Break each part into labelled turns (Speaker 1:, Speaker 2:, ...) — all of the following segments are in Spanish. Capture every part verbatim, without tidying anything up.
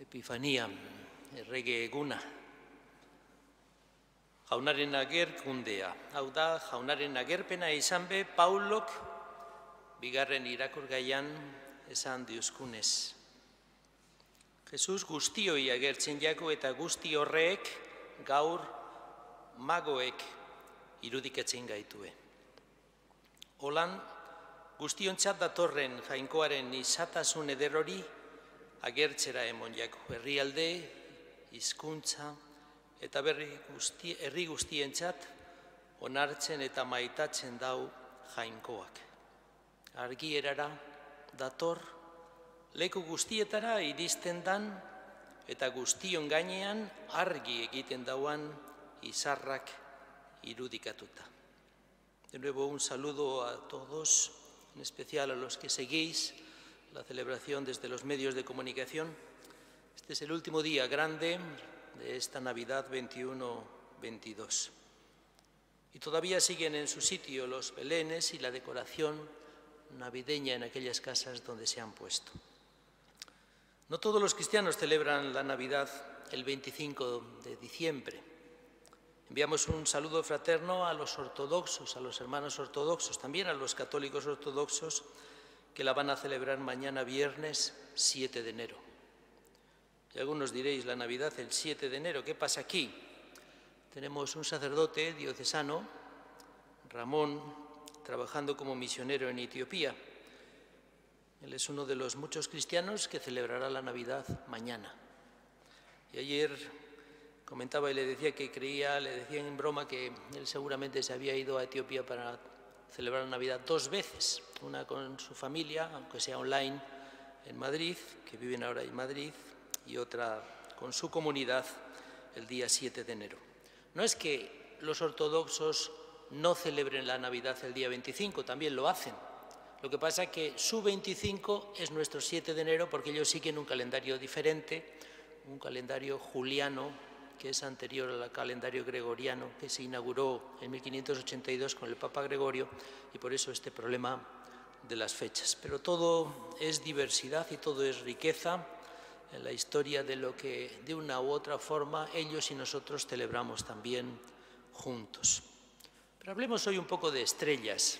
Speaker 1: Epifania, errege eguna. Jaunaren agerkundea. Hau da, jaunaren agerpena izan be, Paulok bigarren irakurgaian esan diuskunez. Jesus guztioi agertzen jako eta guzti horrek gaur magoek irudiketzen gaitue. Holan, guztiontzat datorren jainkoaren izatasun ederori agertzera emon jako. Herrialde, hizkuntza eta berri guzti, herri guztientzat onartzen eta maitatzen dau jainkoak. Argierara dator, leku guztietara iristen dan eta guztion gainean argi egiten dauan izarrak irudikatuta. De nuevo un saludo a todos, en especial a los que seguís la celebración desde los medios de comunicación. Este es el último día grande de esta Navidad veintiuno veintidós. Y todavía siguen en su sitio los belenes y la decoración navideña en aquellas casas donde se han puesto. No todos los cristianos celebran la Navidad el veinticinco de diciembre. Enviamos un saludo fraterno a los ortodoxos, a los hermanos ortodoxos, también a los católicos ortodoxos que la van a celebrar mañana viernes siete de enero. Y algunos diréis, la Navidad el siete de enero, ¿qué pasa aquí? Tenemos un sacerdote diocesano, Ramón, trabajando como misionero en Etiopía. Él es uno de los muchos cristianos que celebrará la Navidad mañana. Y ayer comentaba y le decía que creía, le decía en broma que él seguramente se había ido a Etiopía para celebrar la Navidad dos veces, una con su familia, aunque sea online, en Madrid, que viven ahora en Madrid, y otra con su comunidad el día siete de enero. No es que los ortodoxos no celebren la Navidad el día veinticinco, también lo hacen. Lo que pasa es que su veinticinco es nuestro siete de enero porque ellos siguen un calendario diferente, un calendario juliano que es anterior al calendario gregoriano que se inauguró en mil quinientos ochenta y dos con el Papa Gregorio, y por eso este problema de las fechas. Pero todo es diversidad y todo es riqueza en la historia de lo que de una u otra forma ellos y nosotros celebramos también juntos. Pero hablemos hoy un poco de estrellas.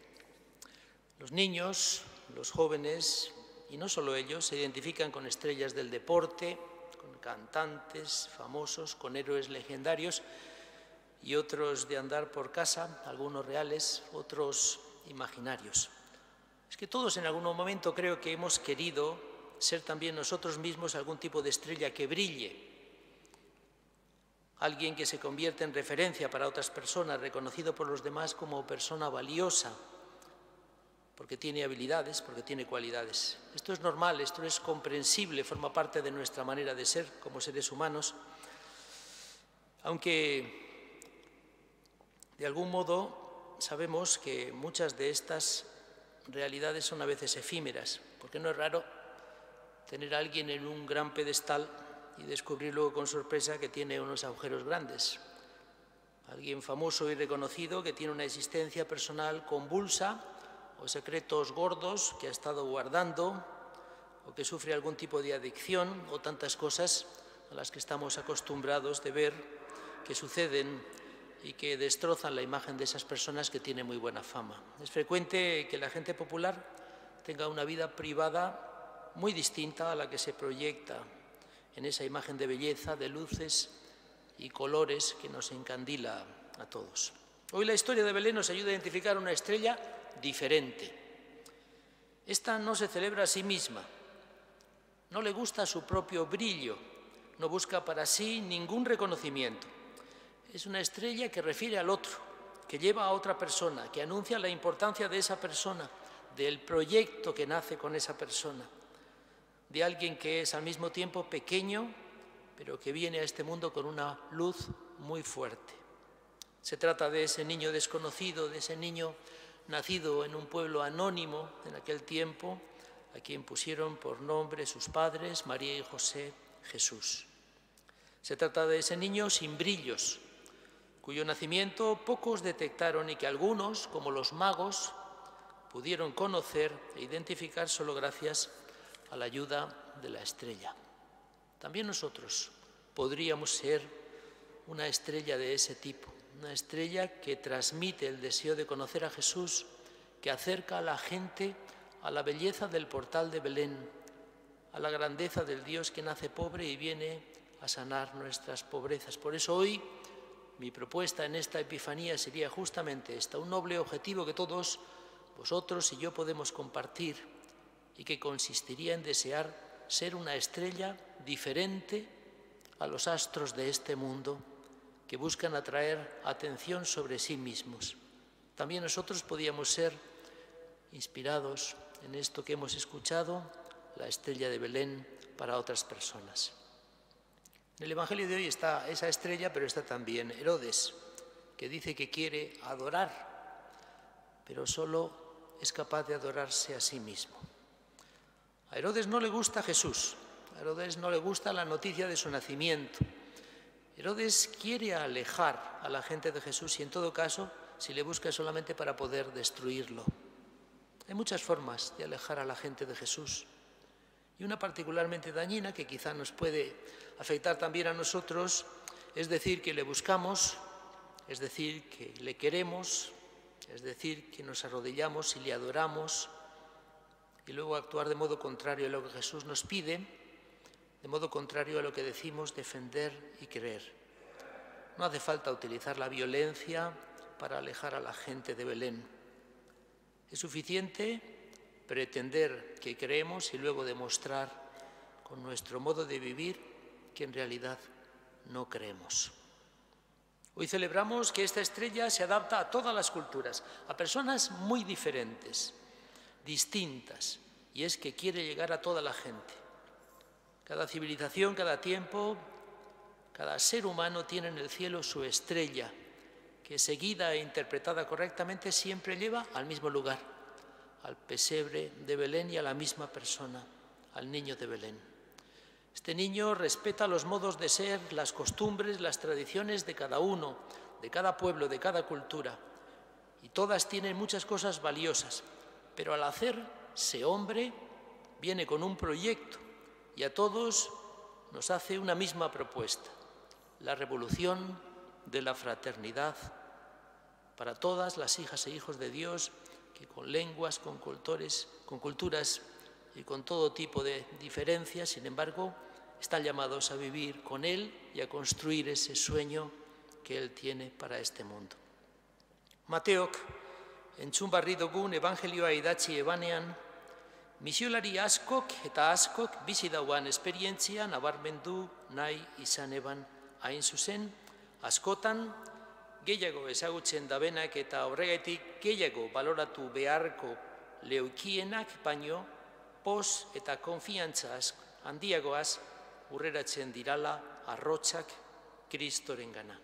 Speaker 1: Los niños, los jóvenes, y no solo ellos, se identifican con estrellas del deporte, con cantantes famosos, con héroes legendarios y otros de andar por casa, algunos reales, otros imaginarios. Es que todos en algún momento creo que hemos querido ser también nosotros mismos algún tipo de estrella que brille, alguien que se convierte en referencia para otras personas, reconocido por los demás como persona valiosa, porque tiene habilidades, porque tiene cualidades. Esto es normal, esto es comprensible, forma parte de nuestra manera de ser como seres humanos, aunque de algún modo sabemos que muchas de estas realidades son a veces efímeras, porque no es raro tener a alguien en un gran pedestal y descubrir luego con sorpresa que tiene unos agujeros grandes. Alguien famoso y reconocido que tiene una existencia personal convulsa, o secretos gordos que ha estado guardando, o que sufre algún tipo de adicción, o tantas cosas a las que estamos acostumbrados de ver que suceden y que destrozan la imagen de esas personas que tienen muy buena fama. Es frecuente que la gente popular tenga una vida privada muy distinta a la que se proyecta en esa imagen de belleza, de luces y colores que nos encandila a todos. Hoy la historia de Belén nos ayuda a identificar una estrella diferente. Esta no se celebra a sí misma, no le gusta su propio brillo, no busca para sí ningún reconocimiento. Es una estrella que refiere al otro, que lleva a otra persona, que anuncia la importancia de esa persona, del proyecto que nace con esa persona, de alguien que es al mismo tiempo pequeño, pero que viene a este mundo con una luz muy fuerte. Se trata de ese niño desconocido, de ese niño nacido en un pueblo anónimo en aquel tiempo, a quien pusieron por nombre sus padres, María y José, Jesús. Se trata de ese niño sin brillos, cuyo nacimiento pocos detectaron y que algunos, como los magos, pudieron conocer e identificar solo gracias a la ayuda de la estrella. También nosotros podríamos ser una estrella de ese tipo, una estrella que transmite el deseo de conocer a Jesús, que acerca a la gente a la belleza del portal de Belén, a la grandeza del Dios que nace pobre y viene a sanar nuestras pobrezas. Por eso hoy mi propuesta en esta Epifanía sería justamente esta, un noble objetivo que todos vosotros y yo podemos compartir y que consistiría en desear ser una estrella diferente a los astros de este mundo que buscan atraer atención sobre sí mismos. También nosotros podíamos ser inspirados en esto que hemos escuchado, la estrella de Belén para otras personas. En el Evangelio de hoy está esa estrella, pero está también Herodes, que dice que quiere adorar, pero solo es capaz de adorarse a sí mismo. A Herodes no le gusta Jesús, a Herodes no le gusta la noticia de su nacimiento. Herodes quiere alejar a la gente de Jesús y en todo caso, si le busca es solamente para poder destruirlo. Hay muchas formas de alejar a la gente de Jesús y una particularmente dañina que quizá nos puede afectar también a nosotros, es decir, que le buscamos, es decir, que le queremos, es decir, que nos arrodillamos y le adoramos y luego actuar de modo contrario a lo que Jesús nos pide, de modo contrario a lo que decimos defender y creer. No hace falta utilizar la violencia para alejar a la gente de Belén. Es suficiente pretender que creemos y luego demostrar con nuestro modo de vivir que en realidad no creemos. Hoy celebramos que esta estrella se adapta a todas las culturas, a personas muy diferentes, distintas, y es que quiere llegar a toda la gente. Cada civilización, cada tiempo, cada ser humano tiene en el cielo su estrella, que seguida e interpretada correctamente siempre lleva al mismo lugar, al pesebre de Belén y a la misma persona, al niño de Belén. Este niño respeta los modos de ser, las costumbres, las tradiciones de cada uno, de cada pueblo, de cada cultura, y todas tienen muchas cosas valiosas, pero al hacerse hombre viene con un proyecto y a todos nos hace una misma propuesta, la revolución de la fraternidad para todas las hijas e hijos de Dios que con lenguas, con cultores, con culturas y con todo tipo de diferencias, sin embargo, están llamados a vivir con Él y a construir ese sueño que Él tiene para este mundo. Mateok, entzun barri dugun evangelioa idatzi ebanean, misiolari askok eta askok bizi dauan esperientzia nabarmendu nahi izan eban hain zuzen, askotan gehiago ezagutzen dabenak eta horregatik gehiago baloratu beharko leukienak baino poz eta konfiantza handiagoaz urreratzen dirala arrotzak Kristorengana.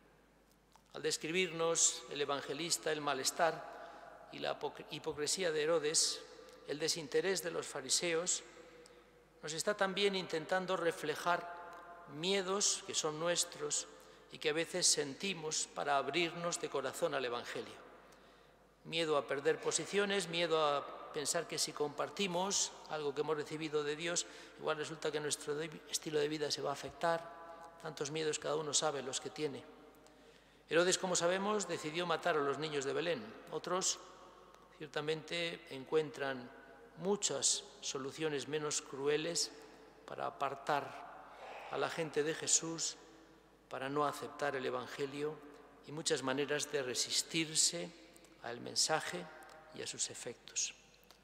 Speaker 1: Al describirnos el evangelista el malestar y la hipocresía de Herodes, el desinterés de los fariseos, nos está también intentando reflejar miedos que son nuestros y que a veces sentimos para abrirnos de corazón al Evangelio. Miedo a perder posiciones, miedo a pensar que si compartimos algo que hemos recibido de Dios, igual resulta que nuestro estilo de vida se va a afectar. Tantos miedos, cada uno sabe los que tiene. Herodes, como sabemos, decidió matar a los niños de Belén. Otros, ciertamente, encuentran muchas soluciones menos crueles para apartar a la gente de Jesús, para no aceptar el Evangelio y muchas maneras de resistirse al mensaje y a sus efectos.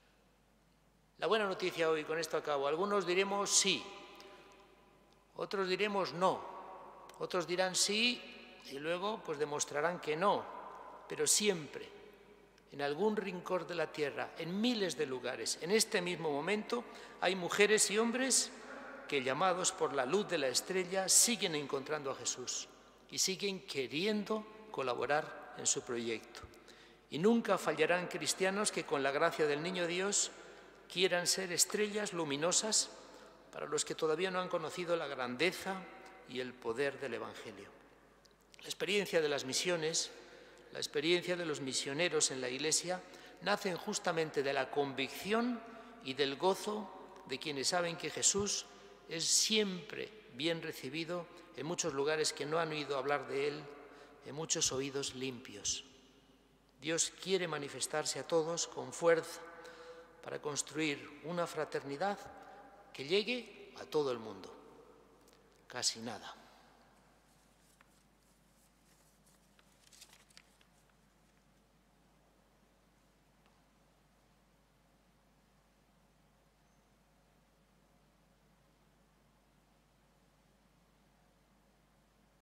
Speaker 1: La buena noticia hoy, con esto acabo, algunos diremos sí, otros diremos no, otros dirán sí y luego pues demostrarán que no, pero siempre, en algún rincón de la tierra, en miles de lugares, en este mismo momento, hay mujeres y hombres que, llamados por la luz de la estrella, siguen encontrando a Jesús y siguen queriendo colaborar en su proyecto. Y nunca fallarán cristianos que, con la gracia del Niño Dios, quieran ser estrellas luminosas para los que todavía no han conocido la grandeza y el poder del Evangelio. La experiencia de las misiones, la experiencia de los misioneros en la Iglesia, nacen justamente de la convicción y del gozo de quienes saben que Jesús es siempre bien recibido en muchos lugares que no han oído hablar de Él, en muchos oídos limpios. Dios quiere manifestarse a todos con fuerza para construir una fraternidad que llegue a todo el mundo. Casi nada.